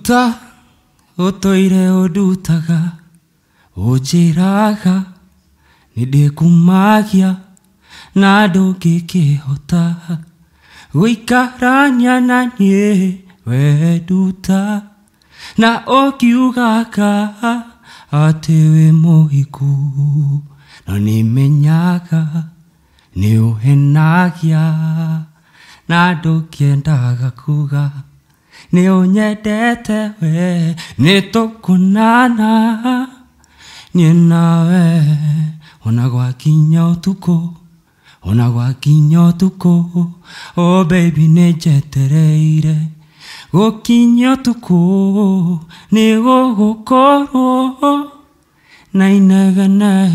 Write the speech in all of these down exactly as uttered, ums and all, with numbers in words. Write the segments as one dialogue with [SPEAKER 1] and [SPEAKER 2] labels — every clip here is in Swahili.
[SPEAKER 1] Nduta utoire udutaga ujiraga nidikumagia na ndungikihota guikarania na nie we nduta na ukiugaga ati wi muhiku no nimenyaga ni uhenagia na ndukiendaga kuga ni unyendete we ni tukunana ni nawe ona gwakinya utuku ona gwakinya utuku oh baby ni njetereire gukinya utuku ni gugukorwo na inegene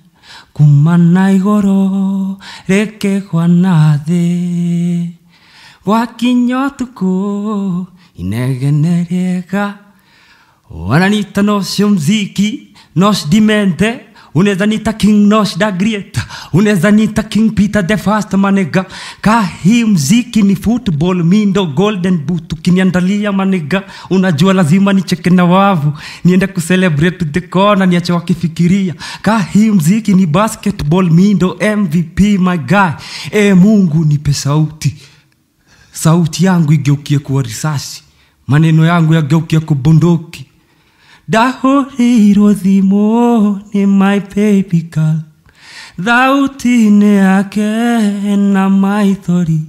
[SPEAKER 1] kumana igoro rekegwa na thi gwakinya utuku inegene riega wananita nocio mziki nos dimente unaweza nita King Nosh da Great, unaweza nita King Peter the Fast manega. Kahi mziki ni football, mindo golden boot. Ukiniandalia manega, unajua lazima nicheke na wavu, niende kucelebrate the corner, niache wakifikiria. Kahi mziki ni basketball, mindo M V P my guy. E Mungu nipe sauti, sauti yangu igeukie kuwa risasi, maneno yangu yageukie kubunduki. Dahorirwo thimo ni my baby girl, thautine yake na maithori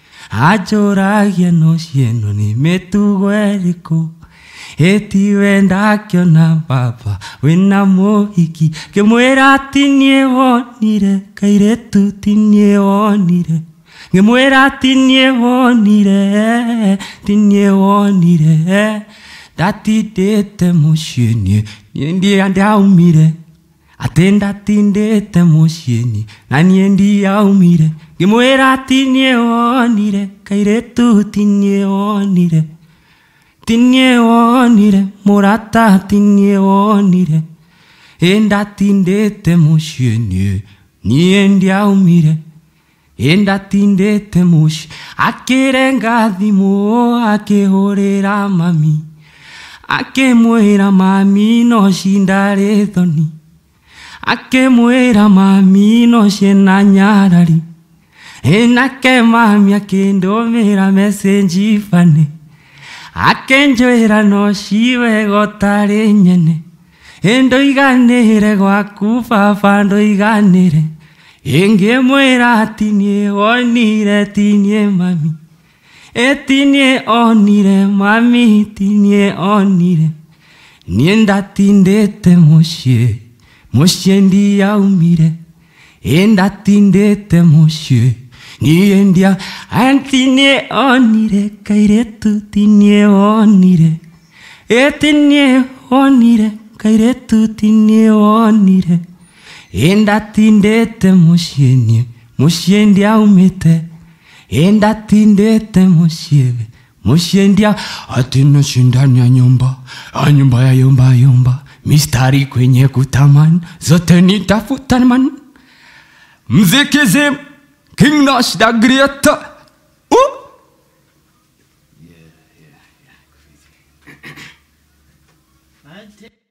[SPEAKER 1] ajoragia no cieno ni mitugo eriku eti wenda kiona baba wina muhiki ngimwira ati nie wonire kairetu ti nie wonire ngimwira ati nie wonire ti nie wonire dati dete mushini niendi andaumire atenda tindete mushini na niendi aumire ngimwira ati nie wonire kairetu ti nie wonire ti nie wonire murata ti nie wonire enda tindete mushini niendi aumire enda tindete mushi akirenga thimu akihurira mami ake mwera mami no shindare thoni ake mwera mami no shena nyarari enake mami akendo mera message fane ake njoera no shiwe gotare nyene endo iganire gwaku baba ndo iganire enge mwera tinie wonire tinie mami etinie onire mami tinie onire nienda tindete mushie mushie ndi aumire enda tindete mushie niendia antinie onire kairetu tinie onire etinie onire kairetu tinie onire enda tindete mushie nie mushie ndi aumite enda tindete mushive mushendia atina shindani ya nyumba a nyumba ya yumba yumba mistari kwenye kutamani zote nitafuta man mziki King Nosh da Great. Uh! Yeah, yeah, yeah.